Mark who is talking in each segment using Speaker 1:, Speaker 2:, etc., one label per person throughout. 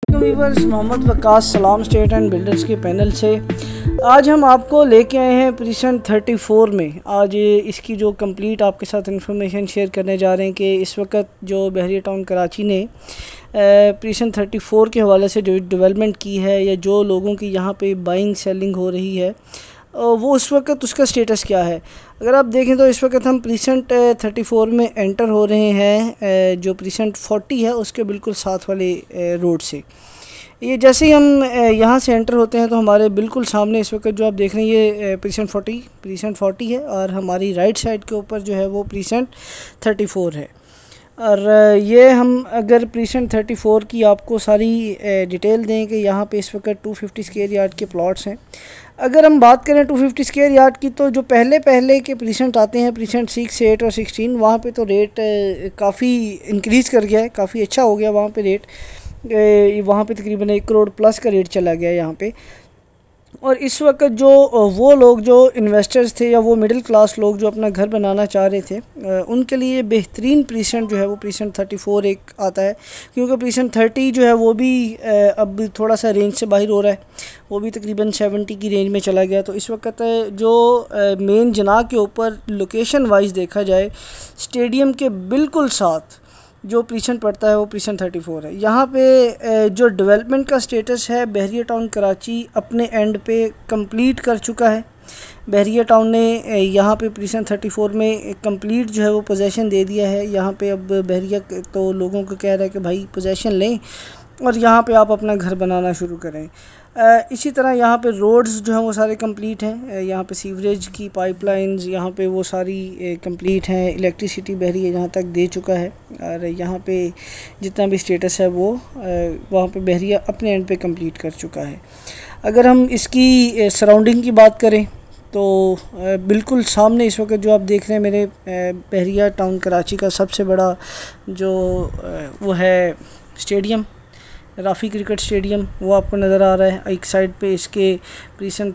Speaker 1: Viewers, Mohammad Waqas सलाम state and builders के panel से आज हम आपको लेके आए हैं प्रीसेंट 34 में। आज इसकी जो कंप्लीट आपके साथ इंफॉर्मेशन शेयर करने जा रहे हैं कि इस वक्त जो बहरिया टाउन कराची ने प्रीसेंट 34 के हवाले से जो डेवलपमेंट की है या जो लोगों की यहाँ पे बाइंग सेलिंग हो रही है वो उस वक्त उसका स्टेटस क्या है। अगर आप देखें तो इस वक्त हम प्रीसेंट 34 में एंटर हो रहे हैं, जो प्रीसेंट 40 है उसके बिल्कुल साथ वाले रोड से। ये जैसे ही हम यहाँ से एंटर होते हैं तो हमारे बिल्कुल सामने इस वक्त जो आप देख रहे हैं ये प्रीसेंट 40 है और हमारी राइट साइड के ऊपर जो है वो प्रीसेंट 34 है। और ये हम अगर प्रीसेंट 34 की आपको सारी डिटेल दें कि यहाँ पे इस वक्त 250 स्क्वायर यार्ड के प्लॉट्स हैं। अगर हम बात करें 250 स्क्वायर यार्ड की तो जो पहले के प्रीसेंट आते हैं प्रीसेंट 6, 8 और 16, वहाँ पे तो रेट काफ़ी इंक्रीज़ कर गया है, काफ़ी अच्छा हो गया वहाँ पे रेट। वहाँ पे तकरीबन 1 करोड़ प्लस का रेट चला गया यहाँ पे। और इस वक्त जो वो लोग जो इन्वेस्टर्स थे या वो मिडिल क्लास लोग जो अपना घर बनाना चाह रहे थे उनके लिए बेहतरीन प्रीसेंट जो है वो प्रीसेंट 34 एक आता है, क्योंकि प्रीसेंट 30 जो है वो भी अब थोड़ा सा रेंज से बाहर हो रहा है, वो भी तकरीबन 70 की रेंज में चला गया। तो इस वक्त जो मेन जना के ऊपर लोकेशन वाइज देखा जाए स्टेडियम के बिल्कुल साथ जो प्रीसेंट पड़ता है वो प्रीसेंट 34 है। यहाँ पे जो डेवलपमेंट का स्टेटस है बहरिया टाउन कराची अपने एंड पे कंप्लीट कर चुका है। बहरिया टाउन ने यहाँ पे प्रीसेंट 34 में कंप्लीट जो है वो पोजेसन दे दिया है। यहाँ पे अब बहरिया तो लोगों को कह रहा है कि भाई पोजेसन लें और यहाँ पे आप अपना घर बनाना शुरू करें। इसी तरह यहाँ पे रोड्स जो हैं वो सारे कंप्लीट हैं। यहाँ पे सीवरेज की पाइपलाइंस यहाँ पे वो सारी कंप्लीट हैं। इलेक्ट्रिसिटी बहरिया यहाँ तक दे चुका है और यहाँ पे जितना भी स्टेटस है वो वहाँ पे बहरिया अपने एंड पे कंप्लीट कर चुका है। अगर हम इसकी सराउंडिंग की बात करें तो बिल्कुल सामने इस वक्त जो आप देख रहे हैं मेरे बहरिया टाउन कराची का सबसे बड़ा जो वो है स्टेडियम, राफ़ी क्रिकेट स्टेडियम, वो आपको नज़र आ रहा है। एक साइड पे इसके प्रीसेंट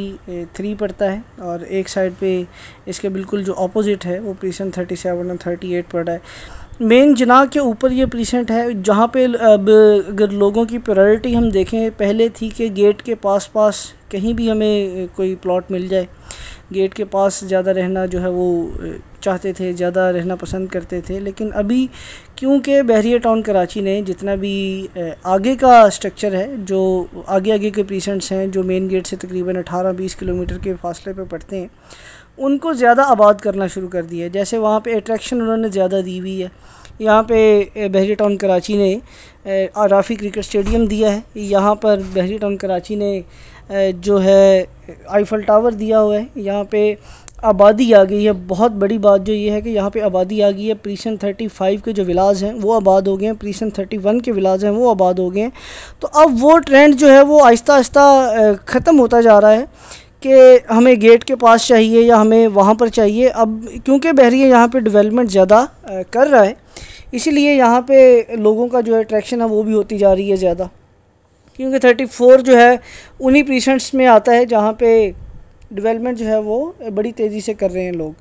Speaker 1: 33 पड़ता है और एक साइड पे इसके बिल्कुल जो अपोजिट है वो प्रीसेंट 37 और 38 पड़ रहा है। मेन जना के ऊपर ये प्रीसेंट है जहाँ पे अब अगर लोगों की प्रायोरिटी हम देखें, पहले थी कि गेट के पास कहीं भी हमें कोई प्लॉट मिल जाए, गेट के पास ज़्यादा रहना जो है वो चाहते थे, ज़्यादा रहना पसंद करते थे। लेकिन अभी क्योंकि बहरिया टाउन कराची ने जितना भी आगे का स्ट्रक्चर है, जो आगे के प्रीसेंट्स हैं जो मेन गेट से तकरीबन 18-20 किलोमीटर के फासले पे पड़ते हैं, उनको ज़्यादा आबाद करना शुरू कर दिया है। जैसे वहाँ पे अट्रैक्शन उन्होंने ज़्यादा दी हुई है। यहाँ पे बहरिया टाउन कराची ने राफ़ी क्रिकेट स्टेडियम दिया है, यहाँ पर बहरिया टाउन कराची ने जो है आईफल टावर दिया हुआ है। यहाँ पे आबादी आ गई है। बहुत बड़ी बात जो ये है कि यहाँ पे आबादी आ गई है। प्रीसेंट 35 के जो विलाज हैं वो आबाद हो गए हैं, प्रीसेंट 31 के विलाज हैं वो आबाद हो गए हैं। तो अब वो ट्रेंड जो है वो आहिस्ता आहिस्ता ख़त्म होता जा रहा है कि हमें गेट के पास चाहिए या हमें वहाँ पर चाहिए। अब क्योंकि बहरिया यहाँ पे डेवलपमेंट ज़्यादा कर रहा है, इसीलिए यहाँ पे लोगों का जो अट्रैक्शन है वो भी होती जा रही है ज़्यादा, क्योंकि 34 जो है उन्हीं प्रीसेंट्स में आता है जहाँ पे डेवलपमेंट जो है वो बड़ी तेज़ी से कर रहे हैं लोग।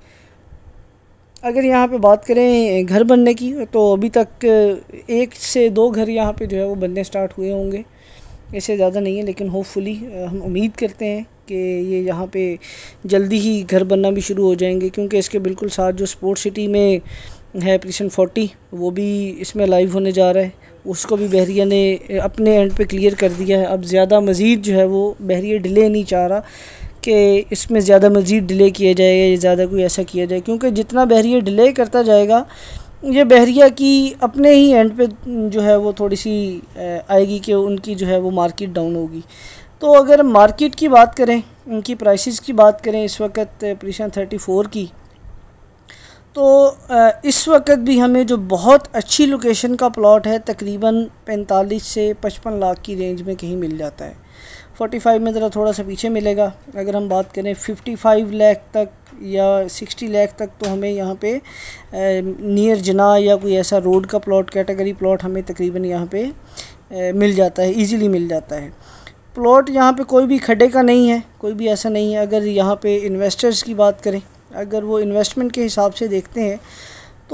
Speaker 1: अगर यहाँ पे बात करें घर बनने की तो अभी तक 1 से 2 घर यहाँ पे जो है वो बनने स्टार्ट हुए होंगे, इससे ज़्यादा नहीं है। लेकिन होपफुली हम उम्मीद करते हैं कि ये यहाँ पे जल्दी ही घर बनना भी शुरू हो जाएंगे, क्योंकि इसके बिल्कुल साथ जो स्पोर्ट सिटी में है प्रीसेंट 40 वो भी इसमें लाइव होने जा रहा है। उसको भी बहरिया ने अपने एंड पे क्लियर कर दिया है। अब ज़्यादा मज़ीद जो है वो बहरिया डिले नहीं चाह रहा कि इसमें ज़्यादा मज़ीद डिले किया जाए या ज़्यादा कोई ऐसा किया जाए, क्योंकि जितना बहरिया डिले करता जाएगा ये बहरिया की अपने ही एंड पे जो है वो थोड़ी सी आएगी कि उनकी जो है वो मार्केट डाउन होगी। तो अगर मार्केट की बात करें, उनकी प्राइसेस की बात करें इस वक्त प्रीसेंट 34 की, तो इस वक्त भी हमें जो बहुत अच्छी लोकेशन का प्लॉट है तकरीबन 45 से 55 लाख की रेंज में कहीं मिल जाता है। 45 में ज़रा थोड़ा सा पीछे मिलेगा। अगर हम बात करें 55 लाख तक या 60 लाख तक तो हमें यहाँ पे नियर जना या कोई ऐसा रोड का प्लॉट, कैटेगरी प्लॉट हमें तकरीबन यहाँ पे मिल जाता है, इजीली मिल जाता है। प्लॉट यहाँ पे कोई भी खड्डे का नहीं है, कोई भी ऐसा नहीं है। अगर यहाँ पे इन्वेस्टर्स की बात करें, अगर वो इन्वेस्टमेंट के हिसाब से देखते हैं तो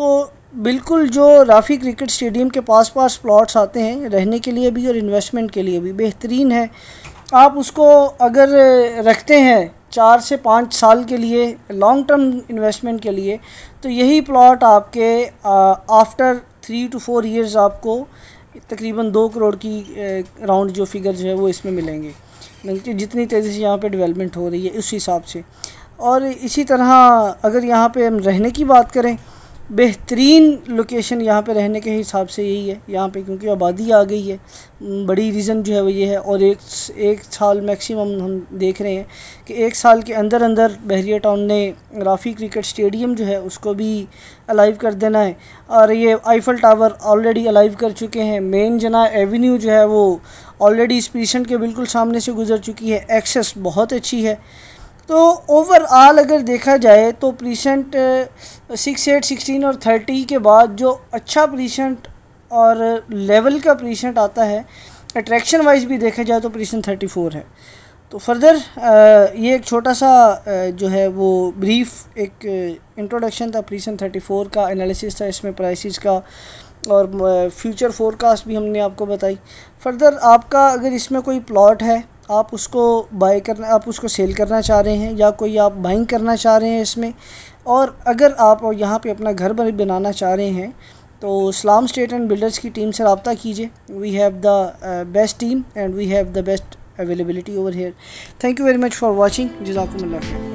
Speaker 1: बिल्कुल जो राफ़ी क्रिकेट स्टेडियम के पास प्लॉट्स आते हैं रहने के लिए भी और इन्वेस्टमेंट के लिए भी बेहतरीन है। आप उसको अगर रखते हैं 4 से 5 साल के लिए लॉन्ग टर्म इन्वेस्टमेंट के लिए, तो यही प्लॉट आपके आफ्टर 3 to 4 ईयर्स आपको तकरीबन 2 करोड़ की राउंड जो फिगर जो है वो इसमें मिलेंगे, जितनी तेज़ी से यहाँ पे डेवलपमेंट हो रही है उस हिसाब से। और इसी तरह अगर यहाँ पे हम रहने की बात करें, बेहतरीन लोकेशन यहाँ पे रहने के हिसाब से यही है यहाँ पे, क्योंकि आबादी आ गई है, बड़ी रीज़न जो है वो ये है। और एक साल मैक्सिमम हम देख रहे हैं कि 1 साल के अंदर अंदर बहरिया टाउन ने राफ़ी क्रिकेट स्टेडियम जो है उसको भी अलाइव कर देना है। और ये आईफल टावर ऑलरेडी अलाइव कर चुके हैं। मेन जना एवेन्यू जो है वो ऑलरेडी इस पीसेंट के बिल्कुल सामने से गुजर चुकी है, एक्सेस बहुत अच्छी है। तो ओवरऑल अगर देखा जाए तो प्रीसेंट 6, 8, 16 और 30 के बाद जो अच्छा प्रीसेंट और लेवल का प्रीसेंट आता है, अट्रैक्शन वाइज भी देखा जाए तो प्रीसेंट 34 है। तो फर्दर ये एक छोटा सा जो है वो ब्रीफ एक इंट्रोडक्शन था प्रीसेंट 34 का, एनालिसिस था इसमें प्राइसेस का और फ्यूचर फोरकास्ट भी हमने आपको बताई। फर्दर आपका अगर इसमें कोई प्लॉट है, आप उसको आप उसको सेल करना चाह रहे हैं या कोई आप बाइंग करना चाह रहे हैं इसमें, और अगर आप यहाँ पे अपना घर बनाना चाह रहे हैं तो इस्लाम स्टेट एंड बिल्डर्स की टीम से रब्ता कीजिए। We have the best team and we have the best availability over here. Thank you very much for watching. जज़ाकुमुल्लाह खैर।